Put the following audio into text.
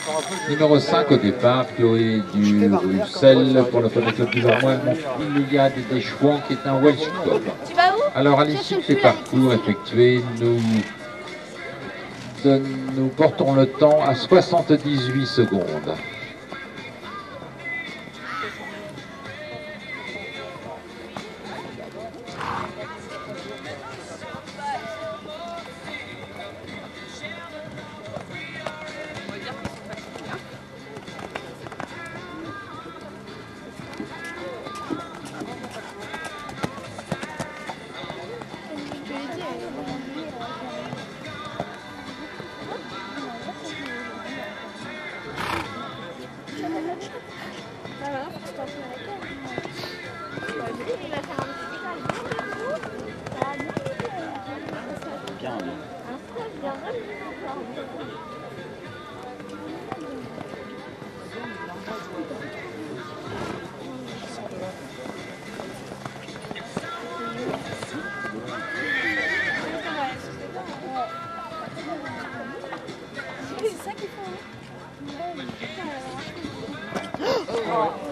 Numéro 5 au départ, Chloé du Bruxelles pour le connaître plus ou moins. Il y a des Chouans qui est un Welsh Cob. Alors à l'issue des parcours effectués, nous portons le temps à 78 secondes. C'est ça qu'il faut.